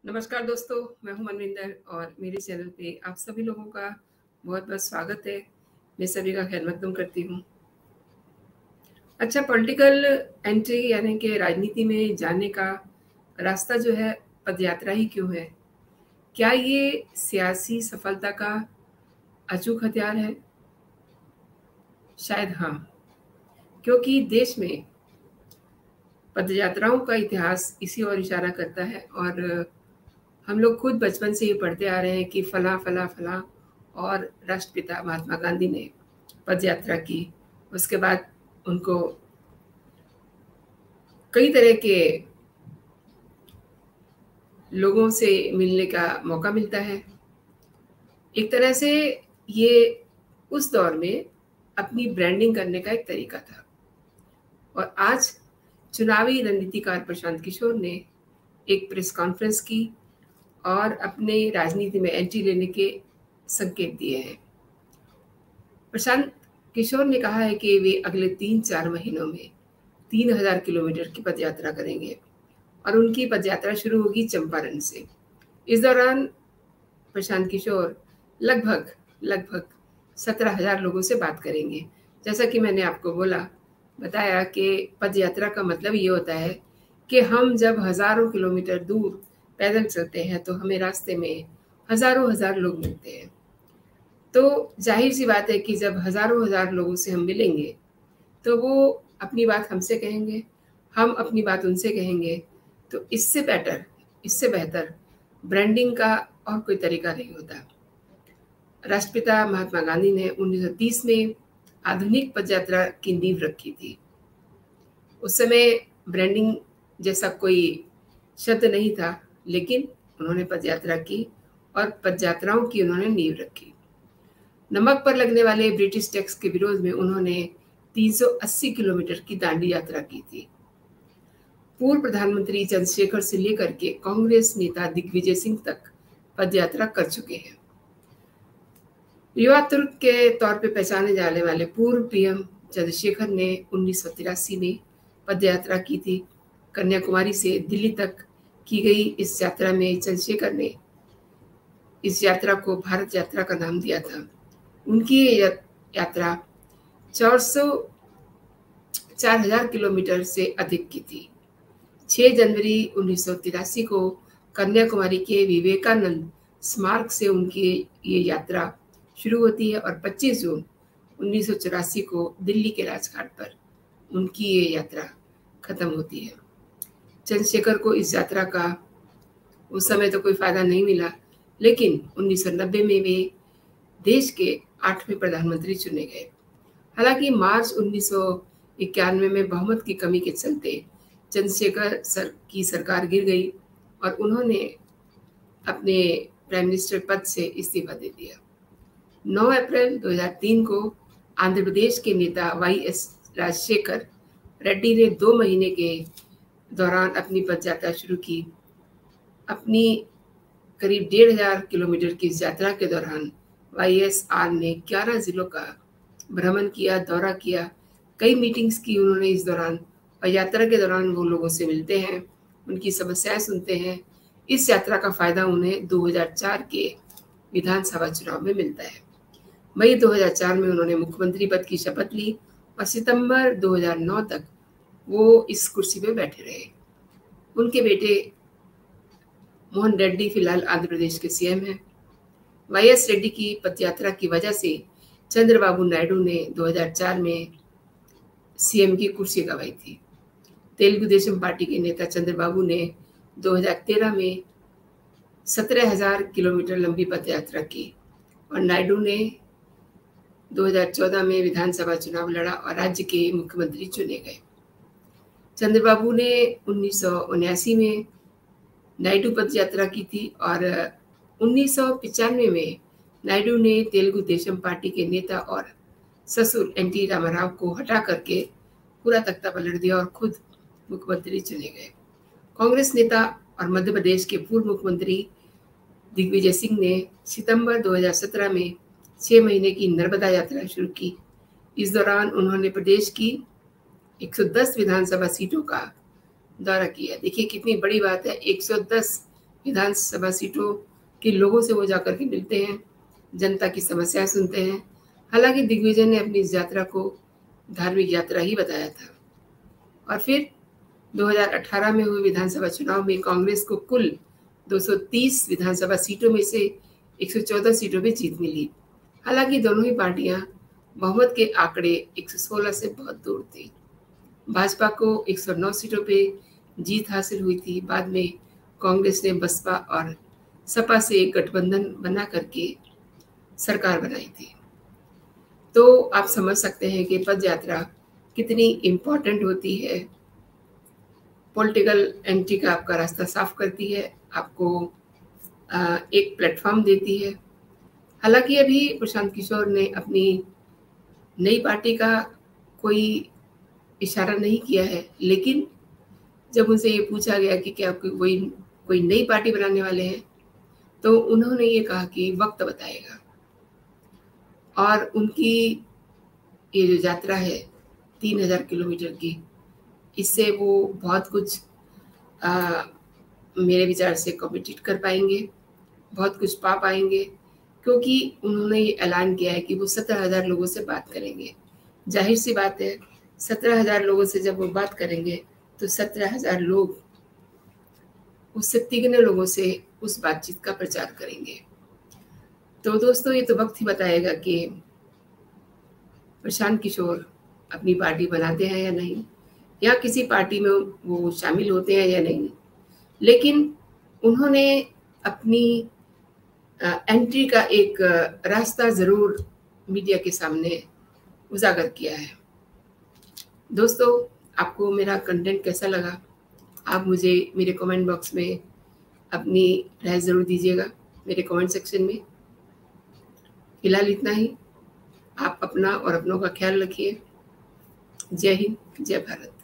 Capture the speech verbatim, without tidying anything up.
नमस्कार दोस्तों, मैं हूं मनविंदर और मेरे चैनल पे आप सभी लोगों का बहुत बहुत स्वागत है। मैं सभी का खैर मकदम करती हूं। अच्छा, पॉलिटिकल एंट्री यानी कि राजनीति में जाने का रास्ता जो है पदयात्रा ही क्यों है? क्या ये सियासी सफलता का अचूक हथियार है? शायद हाँ, क्योंकि देश में पदयात्राओं का इतिहास इसी ओर इशारा करता है और हम लोग खुद बचपन से ये पढ़ते आ रहे हैं कि फला फला फला और राष्ट्रपिता महात्मा गांधी ने पद यात्रा की। उसके बाद उनको कई तरह के लोगों से मिलने का मौका मिलता है। एक तरह से ये उस दौर में अपनी ब्रांडिंग करने का एक तरीका था। और आज चुनावी रणनीतिकार प्रशांत किशोर ने एक प्रेस कॉन्फ्रेंस की और अपने राजनीति में एंट्री लेने के संकेत दिए हैं। प्रशांत किशोर ने कहा है कि वे अगले तीन चार महीनों में तीन हजार किलोमीटर की पदयात्रा करेंगे और उनकी पदयात्रा शुरू होगी चंपारण से। इस दौरान प्रशांत किशोर लगभग लगभग सत्रह हजार लोगों से बात करेंगे। जैसा कि मैंने आपको बोला बताया कि पदयात्रा का मतलब ये होता है कि हम जब हजारों किलोमीटर दूर पैदल चलते हैं तो हमें रास्ते में हजारों हजार लोग मिलते हैं। तो जाहिर सी बात है कि जब हजारों हजार लोगों से हम मिलेंगे तो वो अपनी बात हमसे कहेंगे, हम अपनी बात उनसे कहेंगे। तो इससे बेटर इससे बेहतर ब्रांडिंग का और कोई तरीका नहीं होता। राष्ट्रपिता महात्मा गांधी ने उन्नीस सौ तीस में आधुनिक पदयात्रा की नींव रखी थी। उस समय ब्रांडिंग जैसा कोई शब्द नहीं था, लेकिन उन्होंने पदयात्रा की और पदयात्राओं की उन्होंने नींव रखी। नमक पर लगने वाले ब्रिटिश टैक्स के विरोध में उन्होंने तीन सौ अस्सी किलोमीटर की दांडी यात्रा की थी। पूर्व प्रधानमंत्री चंद्रशेखर से लेकर के कांग्रेस नेता दिग्विजय सिंह तक पदयात्रा कर चुके हैं। युवा तुर्क के तौर पर पहचाने जाने वाले पूर्व पीएम चंद्रशेखर ने उन्नीस सौ तिरासी में पदयात्रा की थी। कन्याकुमारी से दिल्ली तक की गई इस यात्रा में चंद्रशेखर ने इस यात्रा को भारत यात्रा का नाम दिया था। उनकी ये यात्रा चार सौ चार हजार किलोमीटर से अधिक की थी। छह जनवरी उन्नीस सौ तिरासी को कन्याकुमारी के विवेकानंद स्मारक से उनकी ये यात्रा शुरू होती है और पच्चीस जून उन्नीस सौ चौरासी को दिल्ली के राजघाट पर उनकी ये यात्रा खत्म होती है। चंद्रशेखर को इस यात्रा का उस समय तो कोई फायदा नहीं मिला, लेकिन उन्नीस सौ नब्बे में वे देश के आठवें प्रधानमंत्री चुने गए। हालांकि मार्च उन्नीस सौ इक्यानवे में बहुमत की कमी के चलते चंद्रशेखर सर की सरकार गिर गई और उन्होंने अपने प्राइम मिनिस्टर पद से इस्तीफा दे दिया। नौ अप्रैल दो हज़ार तीन को आंध्र प्रदेश के नेता वाई एस राजशेखर रेड्डी ने दो महीने के दौरान अपनी पदयात्रा शुरू की। अपनी करीब डेढ़ हजार किलोमीटर की इस यात्रा के दौरान वाई एस आर ने ग्यारह जिलों का भ्रमण किया, दौरा किया, कई मीटिंग्स की उन्होंने इस दौरान। और यात्रा के दौरान वो लोगों से मिलते हैं, उनकी समस्याएं सुनते हैं। इस यात्रा का फायदा उन्हें दो हज़ार चार के विधानसभा चुनाव में मिलता है। मई दो हज़ार चार में उन्होंने मुख्यमंत्री पद की शपथ ली और सितंबर दो हज़ार नौ तक वो इस कुर्सी पे बैठे रहे। उनके बेटे मोहन रेड्डी फिलहाल आंध्र प्रदेश के सीएम हैं। वाई एस रेड्डी की पदयात्रा की वजह से चंद्रबाबू नायडू ने दो हज़ार चार में सीएम की कुर्सी गंवाई थी। तेलुगु देशम पार्टी के नेता चंद्रबाबू ने दो हज़ार तेरह में सत्रह हजार किलोमीटर लंबी पदयात्रा की और नायडू ने दो हज़ार चौदह में विधानसभा चुनाव लड़ा और राज्य के मुख्यमंत्री चुने गए। चंद्रबाबू ने उन्नीस सौ उन्यासी में नायडू पदयात्रा की थी और उन्नीस सौ पिचानवे में नायडू ने तेलुगु देशम पार्टी के नेता और ससुर एन टी रामाराव को हटा करके पूरा तख्ता पलट दिया और खुद मुख्यमंत्री चुने गए। कांग्रेस नेता और मध्य प्रदेश के पूर्व मुख्यमंत्री दिग्विजय सिंह ने सितंबर दो हज़ार सत्रह में छह महीने की नर्मदा यात्रा शुरू की। इस दौरान उन्होंने प्रदेश की एक सौ दस विधानसभा सीटों का दौरा किया। देखिए कितनी बड़ी बात है, एक सौ दस विधानसभा सीटों के लोगों से वो जाकर के मिलते हैं, जनता की समस्याएं सुनते हैं। हालांकि दिग्विजय ने अपनी इस यात्रा को धार्मिक यात्रा ही बताया था। और फिर दो हज़ार अठारह में हुए विधानसभा चुनाव में कांग्रेस को कुल दो सौ तीस विधानसभा सीटों में से एक सौ चौदह सीटों में जीत मिली। हालांकि दोनों ही पार्टियां बहुमत के आंकड़े एक सौ सोलह से बहुत दूर थी। भाजपा को एक सौ नौ सीटों पे जीत हासिल हुई थी। बाद में कांग्रेस ने बसपा और सपा से एक गठबंधन बना करके सरकार बनाई थी। तो आप समझ सकते हैं कि पद यात्रा कितनी इम्पोर्टेंट होती है। पॉलिटिकल एंट्री का आपका रास्ता साफ करती है, आपको एक प्लेटफॉर्म देती है। हालांकि अभी प्रशांत किशोर ने अपनी नई पार्टी का कोई इशारा नहीं किया है, लेकिन जब उनसे ये पूछा गया कि क्या कोई कोई नई पार्टी बनाने वाले हैं, तो उन्होंने ये कहा कि वक्त बताएगा। और उनकी ये जो यात्रा है तीन हजार किलोमीटर की, इससे वो बहुत कुछ आ, मेरे विचार से कॉम्पिटिट कर पाएंगे, बहुत कुछ पा पाएंगे, क्योंकि उन्होंने ये ऐलान किया है कि वो सत्रह हजार लोगों से बात करेंगे। जाहिर सी बात है, सत्रह हजार लोगों से जब वो बात करेंगे तो सत्रह हजार लोग उससे तिगने लोगों से उस बातचीत का प्रचार करेंगे। तो दोस्तों, ये तो वक्त ही बताएगा कि प्रशांत किशोर अपनी पार्टी बनाते हैं या नहीं, या किसी पार्टी में वो शामिल होते हैं या नहीं। लेकिन उन्होंने अपनी एंट्री का एक रास्ता ज़रूर मीडिया के सामने उजागर किया है। दोस्तों, आपको मेरा कंटेंट कैसा लगा? आप मुझे मेरे कमेंट बॉक्स में अपनी राय ज़रूर दीजिएगा, मेरे कमेंट सेक्शन में। फिलहाल इतना ही। आप अपना और अपनों का ख्याल रखिए। जय हिंद, जय भारत।